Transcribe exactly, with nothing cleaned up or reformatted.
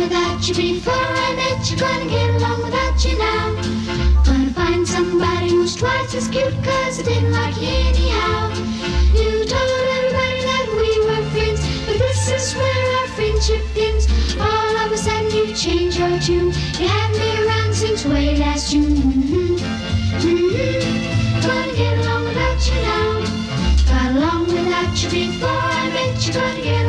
without you before I met you, gonna get along without you now. Gonna find somebody who's twice as cute, cause I didn't like you anyhow. You told everybody that we were friends, but this is where our friendship ends. All of a sudden you change your tune. You haven't been around since way last June. Mm-hmm. Mm-hmm. Gonna get along without you now. Got along without you before I met you, gonna get